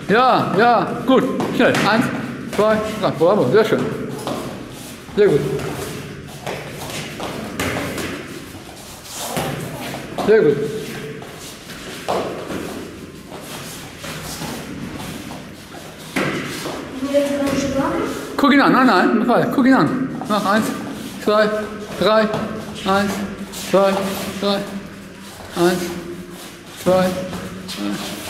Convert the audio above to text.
Ja, ja, gut. Schnell. 1, 2, 3. Bravo, sehr schön. Sehr gut. Sehr gut. Guck ihn an, nein, guck ihn an. Mach 1, 2, 3. 1, 2, 3. 1, 2, 3.